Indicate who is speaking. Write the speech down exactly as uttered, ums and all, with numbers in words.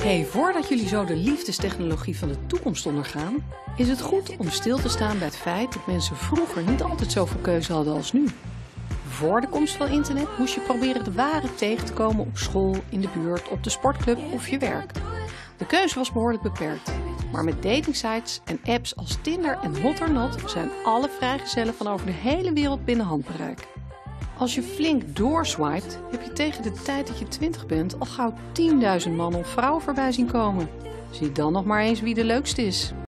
Speaker 1: Hey, voordat jullie zo de liefdestechnologie van de toekomst ondergaan, is het goed om stil te staan bij het feit dat mensen vroeger niet altijd zoveel keuze hadden als nu. Voor de komst van internet moest je proberen de ware tegen te komen op school, in de buurt, op de sportclub of je werk. De keuze was behoorlijk beperkt. Maar met datingsites en apps als Tinder en Hot or Not zijn alle vrijgezellen van over de hele wereld binnen handbereik. Als je flink doorswipet, heb je tegen de tijd dat je twintig bent al gauw tienduizend man of vrouwen voorbij zien komen. Zie dan nog maar eens wie de leukste is.